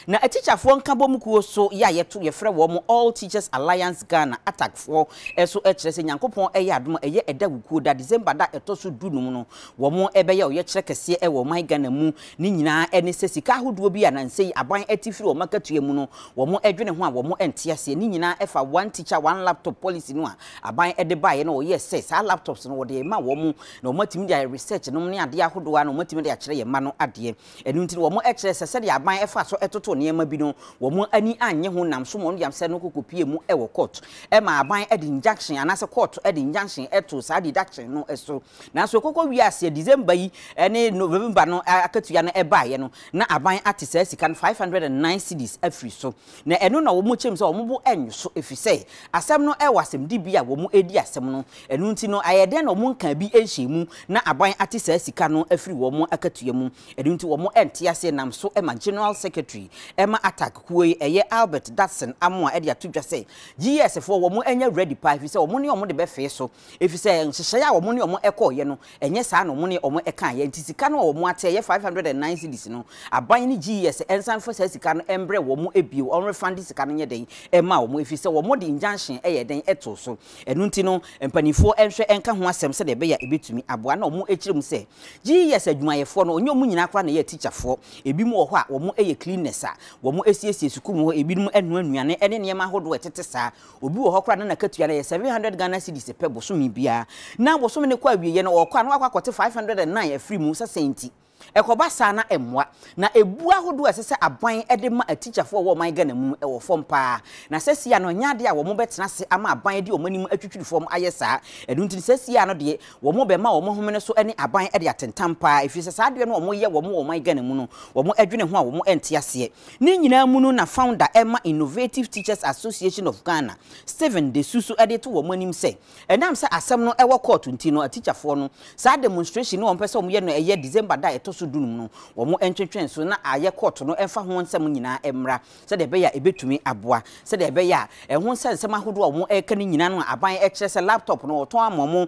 Na a teacher for Nkabomkuo so ya yeto ye frɛ wo All Teachers Alliance Ghana attack for eso ekyerese Nyankopɔn eye adom eye eda wukuo da December da etoso du no no wo ebe ye ye kyerɛ kese e wo man Ghana mu ni nyina ene se sika hodo bi anansei aban atifiri wo makatue mu no wo edwene ho a wo ente ase ni nyina efa one teacher one laptop policy no a aban ede bae na wo ye say sa laptops no wo de ma wo na wo matimi dia research no ne ade ahodo a na wo matimi dia kyerɛ ye ma no ade enu nti wo ekyerɛ se de aban efa so etoto niema bi no wo ani anye ho nam so mo yam se no kokopie mu e wo court e ma aban e di injunction anase court e di injunction eto sa deduction no eso na so kokko wi ase December yi ene November no akatua no e bae no na aban ate sa sika no 509 cedis afri so na eno na wo chem se wo bo enyo so efise asem no e wasem di bia wo edi asem no enu nti no ayede na wo nka bi enhyemu na aban ate sa sika no afri wo akatua mu enu nti wo ente ase nam so e ma general secretary Emma attack kuwe eye Albert Datson amwa e dia tudwa say GS for wo enya ready pa fi say wo ne omo de be fe so efi say nhyehyɛ ya wo ne omo ekɔ ye no enye saa no mo ne omo eka ye ntisika no wo ate ye 509 cedis no aban ni GS ensan for say sika no embre wo ebio on refund sika no nye den ema wo efi say wo de injunction eye den eto so enu nti no empanifo enhwɛ enka ho asɛm sɛ de be ya ebetumi aboa na omo ekyirem say GS adwumayefo no onye omo nyina kra na ye teacher fo ebi mu wo hɔ a wo eye cleanness a wo esiesie suku mu ebi mu enu anuane ene niema hodo etete saa obi wo hɔ kra na katua na ye 700 Ghana cedis pe bosomi bia na bosomi ne kwa wiye na okwa na akwakote 509 afri mu sa senti ekoba sa na emwa na ebu ahodo esese aban ede ma a teacher for wo man Ghana mu e wo fom pa na sesia no nyade a wo mo betena se ama aban de o manim atwitwiri fom ayesa edu nti sesia no de wo mo be ma wo mo homene so ene aban ede atentam pa efise sa de no wo mo ye wo man Ghana mu no wo mo adwene ho a wo mo ente ase ni nyina mu no na founder Emma Innovative Teachers Association of Ghana Steven de Susu ede to wo manim se enam se asem no e wo court nti no a teacher for no sa demonstration no wo pese wo mo ye no eye December da so dunum no wo mo entwetwen so na aye court no emfa ho nsem nyina emra se de be ya ebetumi aboa se de be ya ho nsem ahodo wo mo eka ni nyina no aban ekye se laptop no oton amomo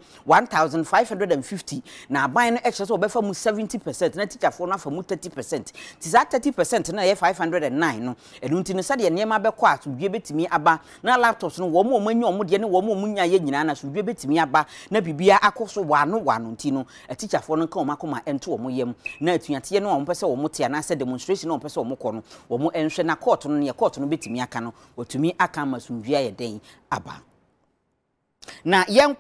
1550 na aban no ekye se obefa mu 70% na teacher for no afa mu 30% ti za 30% na ye 509 no enu nti no se de niema be kwa so dwe betimi aba na laptops no wo mo manyi omo de ne wo mo munya ye nyina na so dwe betimi aba na bibia akoso wano nti no a teacher for no ka o makoma ento wo mo yem na atuate no wo pese wo mote ana se demonstration no pese wo mokɔ no wo mo enhwe na court no ne court no betimi aka no otumi aka masumdua ye den aba na yen